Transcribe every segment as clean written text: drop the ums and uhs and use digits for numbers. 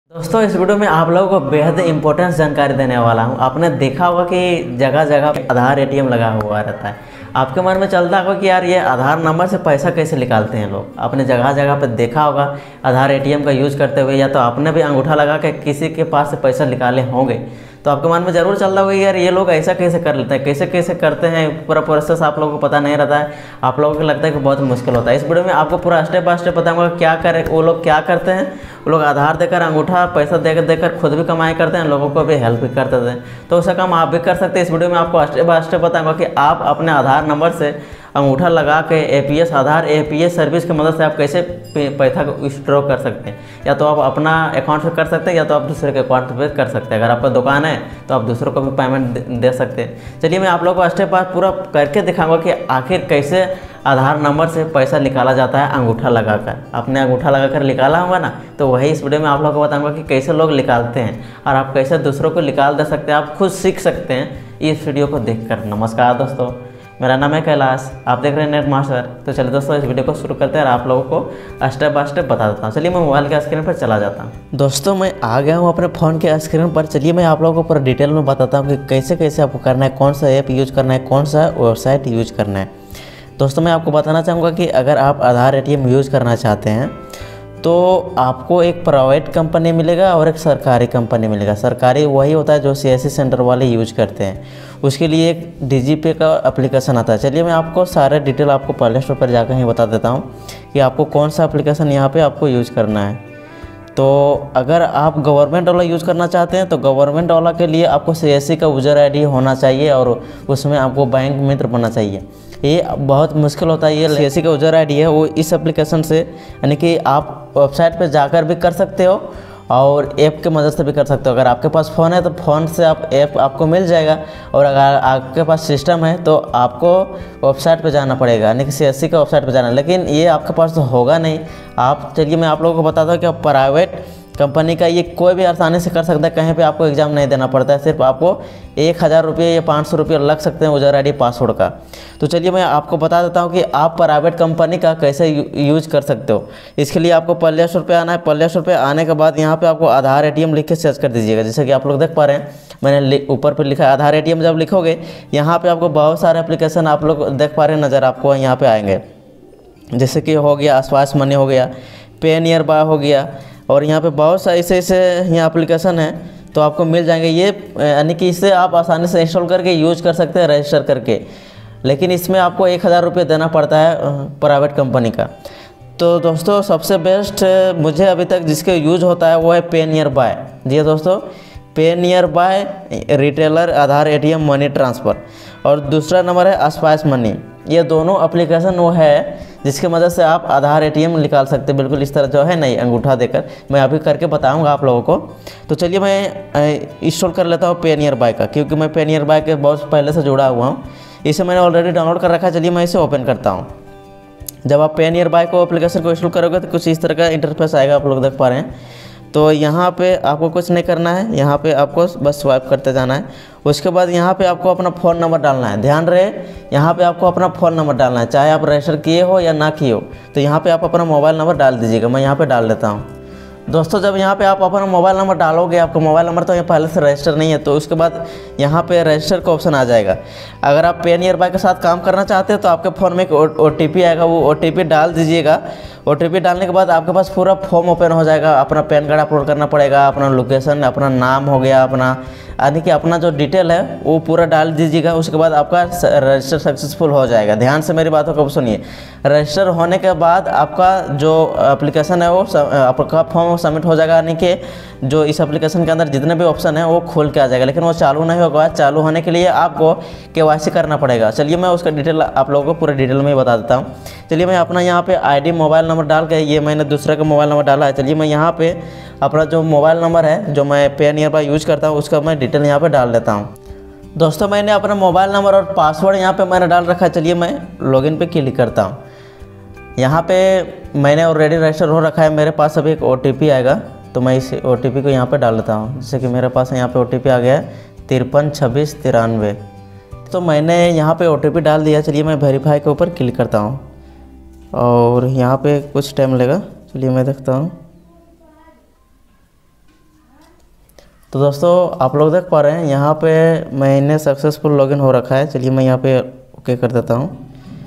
दोस्तों इस वीडियो में आप लोगों को बेहद इंपॉर्टेंट जानकारी देने वाला हूं। आपने देखा होगा कि जगह जगह आधार एटीएम लगा हुआ रहता है। आपके मन में चलता होगा कि यार ये आधार नंबर से पैसा कैसे निकालते हैं लोग। आपने जगह जगह पर देखा होगा आधार एटीएम का यूज़ करते हुए, या तो आपने भी अंगूठा लगा के किसी के पास से पैसा निकाले होंगे। तो आपके मन में ज़रूर चलता होगा यार ये लोग ऐसा कैसे कर लेते हैं, कैसे कैसे करते हैं। पूरा प्रोसेस आप लोगों को पता नहीं रहता है, आप लोगों को लगता है कि बहुत मुश्किल होता है। इस वीडियो में आपको पूरा स्टेप बाय स्टेप बताऊंगा क्या करें वो लोग, क्या करते हैं वो लोग। आधार देकर अंगूठा पैसा देकर खुद भी कमाई करते हैं, लोगों को भी हेल्प भी करते थे। तो उसका काम आप भी कर सकते हैं। इस वीडियो में आपको स्टेप बाय स्टेप बताऊंगा कि आप अपने आधार नंबर से अंगूठा लगा के एपीएस आधार एपीएस सर्विस की मदद से आप कैसे पैसा को विथड्रॉ कर सकते हैं। या तो आप अपना अकाउंट से कर सकते हैं, या तो आप दूसरे के अकाउंट पे कर सकते हैं। अगर आपका दुकान है तो आप दूसरों को भी पेमेंट दे सकते हैं। चलिए मैं आप लोगों को स्टेप बाय पूरा करके दिखाऊंगा कि आखिर कैसे आधार नंबर से पैसा निकाला जाता है अंगूठा लगाकर। आपने अंगूठा लगाकर निकाला होगा ना, तो वही इस वीडियो में आप लोगों को बताऊंगा कि कैसे लोग निकालते हैं और आप कैसे दूसरों को निकाल दे सकते हैं। आप खुद सीख सकते हैं इस वीडियो को देखकर। नमस्कार दोस्तों, मेरा नाम है कैलाश, आप देख रहे हैं नेट मास्टर। तो चलिए दोस्तों इस वीडियो को शुरू करते हैं और आप लोगों को स्टेप बाय स्टेप बता देता हूँ। चलिए मैं मोबाइल के स्क्रीन पर चला जाता हूँ। दोस्तों मैं आ गया हूँ अपने फ़ोन के स्क्रीन पर। चलिए मैं आप लोगों को पूरा डिटेल में बताता हूँ कि कैसे कैसे आपको करना है, कौन सा ऐप यूज करना है, कौन सा वेबसाइट यूज करना है। दोस्तों मैं आपको बताना चाहूँगा कि अगर आप आधार एटीएम यूज़ करना चाहते हैं तो आपको एक प्राइवेट कंपनी मिलेगा और एक सरकारी कंपनी मिलेगा। सरकारी वही होता है जो सीएससी सेंटर वाले यूज करते हैं। उसके लिए एक डीजीपे का एप्लीकेशन आता है। चलिए मैं आपको सारे डिटेल आपको प्ले स्टोर पर जाकर ही बता देता हूँ कि आपको कौन सा एप्लीकेशन यहाँ पे आपको यूज करना है। तो अगर आप गवर्नमेंट वाला यूज़ करना चाहते हैं तो गवर्नमेंट वाला के लिए आपको सीएससी का यूज़र आईडी होना चाहिए और उसमें आपको बैंक मित्र बनना चाहिए। ये बहुत मुश्किल होता है। ये सीएससी का यूज़र आईडी है वो इस एप्लीकेशन से, यानी कि आप वेबसाइट पे जाकर भी कर सकते हो और ऐप के मदद से भी कर सकते हो। अगर आपके पास फ़ोन है तो फ़ोन से आप ऐप आपको मिल जाएगा, और अगर आपके पास सिस्टम है तो आपको वेबसाइट पे जाना पड़ेगा, यानी कि सीएससी का वेबसाइट पे जाना। लेकिन ये आपके पास तो होगा नहीं। आप चलिए मैं आप लोगों को बताता हूँ कि प्राइवेट कंपनी का ये कोई भी आसानी से कर सकता है। कहीं पे आपको एग्ज़ाम नहीं देना पड़ता है। सिर्फ आपको 1000 रुपये या 500 रुपये लग सकते हैं यूज़र आईडी पासवर्ड का। तो चलिए मैं आपको बता देता हूँ कि आप प्राइवेट कंपनी का कैसे यूज कर सकते हो। इसके लिए आपको प्ले स्टोर पे आना है। प्ले स्टोर पे आने के बाद यहाँ पे आपको आधार एटीएम लिख के सर्च कर दीजिएगा। जैसे कि आप लोग देख पा रहे हैं, मैंने ऊपर पर लिखा है आधार एटीएम। जब लिखोगे यहाँ पर आपको बहुत सारे एप्लीकेशन आप लोग देख पा रहे हैं नज़र आपको यहाँ पर आएंगे। जैसे कि हो गया आसपास मनी, हो गया paynearby, हो गया, और यहाँ पे बहुत सारे ऐसे यहाँ एप्लीकेशन हैं तो आपको मिल जाएंगे ये, यानी कि इससे आप आसानी से इंस्टॉल करके यूज कर सकते हैं रजिस्टर करके। लेकिन इसमें आपको 1000 रुपये देना पड़ता है प्राइवेट कंपनी का। तो दोस्तों सबसे बेस्ट मुझे अभी तक जिसके यूज होता है वो है paynearby। जी दोस्तों, paynearby retailer Aadhaar ATM money transfer, और दूसरा नंबर है आसपास मनी। ये दोनों एप्लीकेशन वो है जिसकी मदद से आप आधार एटीएम निकाल सकते हैं। बिल्कुल इस तरह जो है नहीं अंगूठा देकर, मैं अभी करके बताऊंगा आप लोगों को। तो चलिए मैं इंस्टॉल कर लेता हूँ paynearby का, क्योंकि मैं paynearby के बहुत पहले से जुड़ा हुआ हूँ। इसे मैंने ऑलरेडी डाउनलोड कर रखा है। चलिए मैं इसे ओपन करता हूँ। जब आप paynearby को एप्लीकेशन को इंस्टॉल करोगे तो कुछ इस तरह का इंटरफेस आएगा, आप लोग देख पा रहे हैं। तो यहाँ पे आपको कुछ नहीं करना है, यहाँ पे आपको बस स्वाइप करते जाना है। उसके बाद यहाँ पे आपको अपना फ़ोन नंबर डालना है। ध्यान रहे यहाँ पे आपको अपना फ़ोन नंबर डालना है, चाहे आप रजिस्टर किए हो या ना किए हो। तो यहाँ पे आप अपना मोबाइल नंबर डाल दीजिएगा। मैं यहाँ पे डाल देता हूँ। दोस्तों जब यहाँ पे आप अपना मोबाइल नंबर डालोगे, आपका मोबाइल नंबर तो यहाँ पहले से रजिस्टर नहीं है, तो उसके बाद यहाँ पे रजिस्टर का ऑप्शन आ जाएगा। अगर आप paynearby के साथ काम करना चाहते हैं तो आपके फ़ोन में एक OTP आएगा, वो OTP डाल दीजिएगा। OTP डालने के बाद आपके पास पूरा फॉर्म ओपन हो जाएगा। अपना पैन कार्ड अपलोड करना पड़ेगा, अपना लोकेशन, अपना नाम हो गया, अपना यानी कि अपना जो डिटेल है वो पूरा डाल दीजिएगा। उसके बाद आपका रजिस्टर सक्सेसफुल हो जाएगा। ध्यान से मेरी बातों को सुनिए। रजिस्टर होने के बाद आपका जो एप्लीकेशन है वो आपका फॉर्म सबमिट हो जाएगा, यानी कि जो इस एप्लीकेशन के अंदर जितने भी ऑप्शन है वो खोल के आ जाएगा। लेकिन वो चालू नहीं होगा। चालू होने के लिए आपको KYC करना पड़ेगा। चलिए मैं उसका डिटेल आप लोगों को पूरे डिटेल में ही बता देता हूँ। चलिए मैं अपना यहाँ पे ID मोबाइल नंबर डाल के, ये मैंने दूसरे का मोबाइल नंबर डाला है। चलिए मैं यहाँ पे अपना जो मोबाइल नंबर है जो मैं paynearby यूज़ करता हूँ उसका मैं डिटेल यहाँ पे डाल देता हूँ। दोस्तों मैंने अपना मोबाइल नंबर और पासवर्ड यहाँ पे मैंने डाल रखा है। चलिए मैं लॉगिन पे क्लिक करता हूँ। यहाँ पे मैंने ऑलरेडी रजिस्टर हो रखा है। मेरे पास अभी एक OTP आएगा, तो मैं इस OTP को यहाँ पर डाल देता हूँ। जैसे कि मेरे पास यहाँ पर OTP आ गया है 532693। तो मैंने यहाँ पे OTP डाल दिया। चलिए मैं वेरीफाई के ऊपर क्लिक करता हूँ और यहाँ पे कुछ टाइम लेगा। चलिए मैं देखता हूँ। तो दोस्तों आप लोग देख पा रहे हैं यहाँ पे मैंने सक्सेसफुल लॉगिन हो रखा है। चलिए मैं यहाँ पे ओके कर देता हूँ।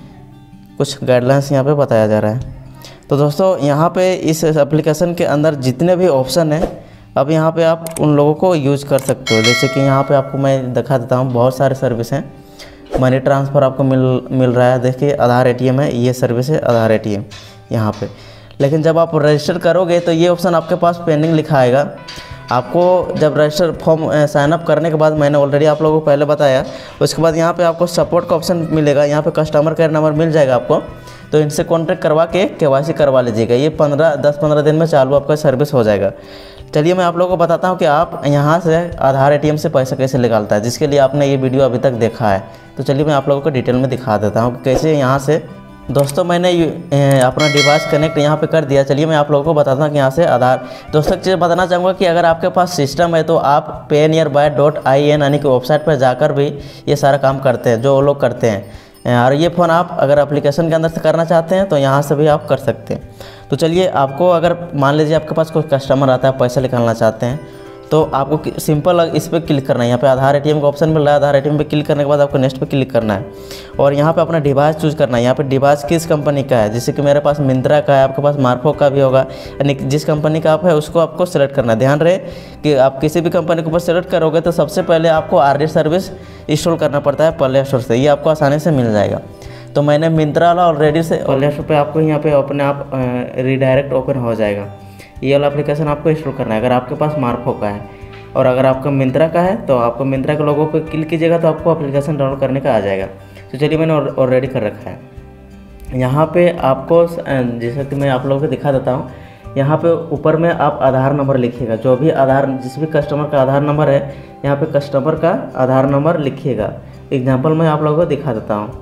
कुछ गाइडलाइंस यहाँ पे बताया जा रहा है। तो दोस्तों यहाँ पे इस एप्लीकेशन के अंदर जितने भी ऑप्शन हैं अब यहाँ पे आप उन लोगों को यूज़ कर सकते हो। जैसे कि यहाँ पे आपको मैं दिखा देता हूँ, बहुत सारे सर्विस हैं। मनी ट्रांसफ़र आपको मिल रहा है। देखिए आधार ATM है, ये सर्विस है आधार ATM यहाँ पे। लेकिन जब आप रजिस्टर करोगे तो ये ऑप्शन आपके पास पेंडिंग लिखा आएगा। आपको जब रजिस्टर फॉर्म साइन अप करने के बाद, मैंने ऑलरेडी आप लोगों को पहले बताया, उसके बाद यहाँ पे आपको सपोर्ट का ऑप्शन मिलेगा। यहाँ पे कस्टमर केयर नंबर मिल जाएगा आपको, तो इनसे कॉन्टैक्ट करवा के KYC करवा लीजिएगा। ये 10-15 दिन में चालू आपका सर्विस हो जाएगा। चलिए मैं आप लोगों को बताता हूँ कि आप यहाँ से आधार ATM से पैसा कैसे निकालता है, जिसके लिए आपने ये वीडियो अभी तक देखा है। तो चलिए मैं आप लोगों को डिटेल में दिखा देता हूँ कि कैसे यहाँ से। दोस्तों मैंने अपना डिवाइस कनेक्ट यहाँ पे कर दिया। चलिए मैं आप लोगों को बताता हूँ कि यहाँ से आधार। दोस्तों एक चीज़ बताना चाहूँगा कि अगर आपके पास सिस्टम है तो आप paynearby.in यानी कि वेबसाइट पर जाकर भी ये सारा काम करते हैं, जो वो लोग करते हैं। और ये फ़ोन आप अगर एप्लीकेशन के अंदर से करना चाहते हैं तो यहाँ से भी आप कर सकते हैं। तो चलिए आपको, अगर मान लीजिए आपके पास कोई कस्टमर आता है, पैसा निकालना चाहते हैं, तो आपको सिंपल इस पर क्लिक करना है। यहाँ पे आधार ATM का ऑप्शन मिल रहा है। आधार ATM पे क्लिक करने के बाद आपको नेक्स्ट पे क्लिक करना है और यहाँ पे अपना डिवाइस चूज़ करना है। यहाँ पे डिवाइस किस कंपनी का है, जैसे कि मेरे पास मिंत्रा का है, आपके पास मार्फो का भी होगा, यानी जिस कंपनी का आप है उसको आपको सेलेक्ट करना है। ध्यान रहे कि आप किसी भी कंपनी के ऊपर सेलेक्ट करोगे तो सबसे पहले आपको RD सर्विस इंस्टॉल करना पड़ता है प्ले स्टोर से। ये आपको आसानी से मिल जाएगा। तो मैंने मिंत्रा वाला ऑलरेडी से प्ले स्टोर पर आपको यहाँ पे अपने आप रीडायरेक्ट ओपन हो जाएगा। ये वाला एप्लीकेशन आपको इंस्टॉल करना है अगर आपके पास मार्फो का है। और अगर आपका मिंत्रा का है तो आपको मिंत्रा के लोगों पे क्लिक कीजिएगा तो आपको एप्लीकेशन डाउनलोड करने का आ जाएगा। तो चलिए मैंने ऑलरेडी कर रखा है। यहाँ पे आपको जैसे कि मैं आप लोगों को दिखा देता हूँ, यहाँ पे ऊपर में आप आधार नंबर लिखिएगा। जो भी आधार, जिस भी कस्टमर का आधार नंबर है, यहाँ पे कस्टमर का आधार नंबर लिखिएगा। एग्जाम्पल मैं आप लोगों को दिखा देता हूँ।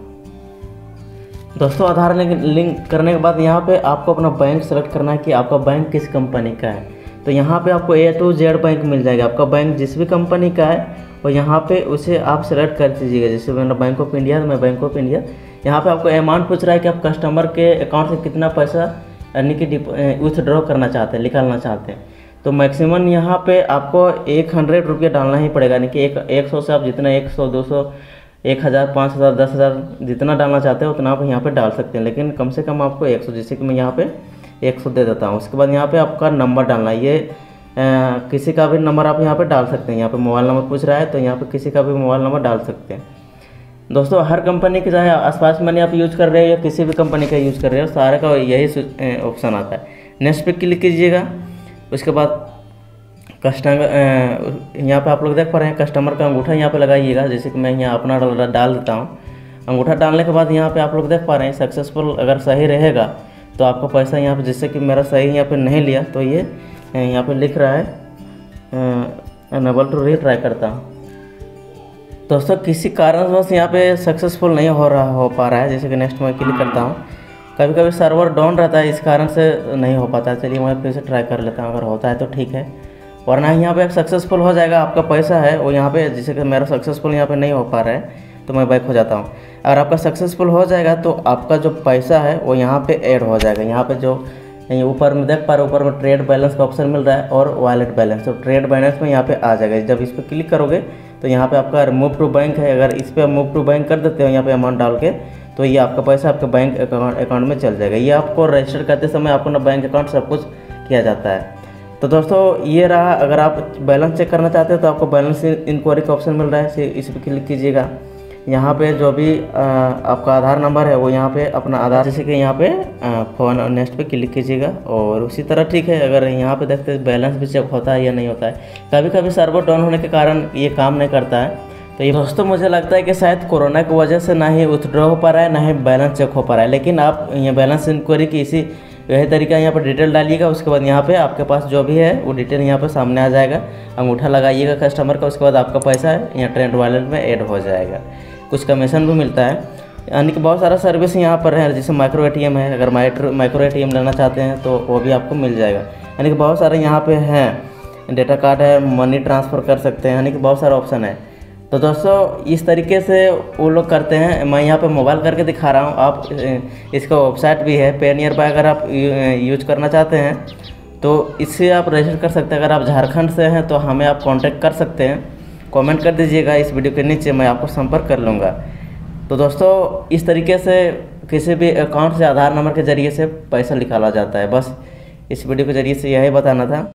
दोस्तों आधार लिंक करने के बाद यहाँ पे आपको अपना बैंक सेलेक्ट करना है कि आपका बैंक किस कंपनी का है। तो यहाँ पे आपको A to Z बैंक मिल जाएगा। आपका बैंक जिस भी कंपनी का है और यहाँ पे उसे आप सेलेक्ट कर दीजिएगा। जैसे मेरा बैंक ऑफ इंडिया, तो मैं बैंक ऑफ इंडिया। यहाँ पे आपको अमाउंट पूछ रहा है कि आप कस्टमर के अकाउंट से कितना पैसा यानी कि विथड्रॉ करना चाहते हैं, निकालना चाहते हैं। तो मैक्सिमम यहाँ पे आपको 100 रुपये डालना ही पड़ेगा। यानी कि 100 से आप जितना 100, 200, 1000, 5000, 10,000 जितना डालना चाहते हैं उतना आप यहाँ पे डाल सकते हैं। लेकिन कम से कम आपको 100, जैसे कि मैं यहाँ पे 100 दे देता हूँ। उसके बाद यहाँ पे आपका नंबर डालना है। ये किसी का भी नंबर आप यहाँ पे डाल सकते हैं। यहाँ पे मोबाइल नंबर पूछ रहा है तो यहाँ पे किसी का भी मोबाइल नंबर डाल सकते हैं। दोस्तों हर कंपनी के, चाहे आसपास मनी आप यूज़ कर रहे हो या किसी भी कंपनी का यूज़ कर रहे हो, सारे का यही ऑप्शन आता है। नेक्स्ट पे क्लिक कीजिएगा। उसके बाद कस्टमर, यहाँ पे आप लोग देख पा रहे हैं कस्टमर का अंगूठा यहाँ पे लगाइएगा। जैसे कि मैं यहाँ अपना डाल देता हूँ। अंगूठा डालने के बाद यहाँ पे आप लोग देख पा रहे हैं सक्सेसफुल अगर सही रहेगा तो आपका पैसा यहाँ पे, जैसे कि मेरा सही यहाँ पे नहीं लिया तो ये यहाँ पे लिख रहा है अनेबल टू रीट्राई करता हूँ। दोस्तों किसी कारणवश यहाँ पे सक्सेसफुल नहीं हो पा रहा है। जैसे कि नेक्स्ट में क्लिक करता हूँ। कभी कभी सर्वर डाउन रहता है, इस कारण से नहीं हो पाता है। चलिए मैं फिर से ट्राई कर लेता हूँ, अगर होता है तो ठीक है, वरना यहाँ पे सक्सेसफुल हो जाएगा। आपका पैसा है वो यहाँ पे, जैसे कि मेरा सक्सेसफुल यहाँ पे नहीं हो पा रहा है तो मैं बैक हो जाता हूँ। अगर आपका सक्सेसफुल हो जाएगा तो आपका जो पैसा है वो यहाँ पे ऐड हो जाएगा। यहाँ पे जो ऊपर में देख पा रहे, ऊपर में ट्रेड बैलेंस का ऑप्शन मिल रहा है और वॉलेट बैलेंस। तो ट्रेड बैलेंस में यहाँ पे आ जाएगा। जब इस पर क्लिक करोगे तो यहाँ पे आपका मूव टू बैंक है। अगर इस पर मूव टू बैंक कर देते हो यहाँ पे अमाउंट डाल के, तो ये आपका पैसा आपके बैंक अकाउंट में चल जाएगा। ये आपको रजिस्टर करते समय आपको ना बैंक अकाउंट सब कुछ किया जाता है। तो दोस्तों ये रहा। अगर आप बैलेंस चेक करना चाहते हो तो आपको बैलेंस इंक्वायरी का ऑप्शन मिल रहा है, इस पर क्लिक कीजिएगा। यहाँ पे जो भी आपका आधार नंबर है वो यहाँ पे अपना आधार, जैसे कि यहाँ पे फ़ोन और नेक्स्ट पे क्लिक कीजिएगा। और उसी तरह ठीक है, अगर यहाँ पे देखते हैं बैलेंस भी चेक होता है या नहीं होता है। कभी कभी सर्वर डाउन होने के कारण ये काम नहीं करता है। तो ये दोस्तों मुझे लगता है कि शायद कोरोना की वजह से ना ही विथड्रॉ हो पा रहा है, ना ही बैलेंस चेक हो पा रहा है। लेकिन आप ये बैलेंस इंक्वायरी की यही तरीका यहाँ पर डिटेल डालिएगा। उसके बाद यहाँ पे आपके पास जो भी है वो डिटेल यहाँ पे सामने आ जाएगा। अंगूठा लगाइएगा कस्टमर का, उसके बाद आपका पैसा है यहाँ ट्रेंड वॉलेट में ऐड हो जाएगा। कुछ कमीशन भी मिलता है, यानी कि बहुत सारा सर्विस यहाँ पर है। जैसे माइक्रो ATM है, अगर माइक्रो ATM लेना चाहते हैं तो वो भी आपको मिल जाएगा। यानी कि बहुत सारे यहाँ पे हैं। डेटा कार्ड है, मनी ट्रांसफ़र कर सकते हैं, यानी कि बहुत सारा ऑप्शन है। तो दोस्तों इस तरीके से वो लोग करते हैं। मैं यहाँ पे मोबाइल करके दिखा रहा हूँ। आप इसका वेबसाइट भी है paynearby, अगर आप यूज करना चाहते हैं तो इससे आप रजिस्टर कर सकते हैं। अगर आप झारखंड से हैं तो हमें आप कांटेक्ट कर सकते हैं, कमेंट कर दीजिएगा इस वीडियो के नीचे, मैं आपको संपर्क कर लूँगा। तो दोस्तों इस तरीके से किसी भी अकाउंट से आधार नंबर के ज़रिए से पैसा निकाला जाता है। बस इस वीडियो के ज़रिए से यही बताना था।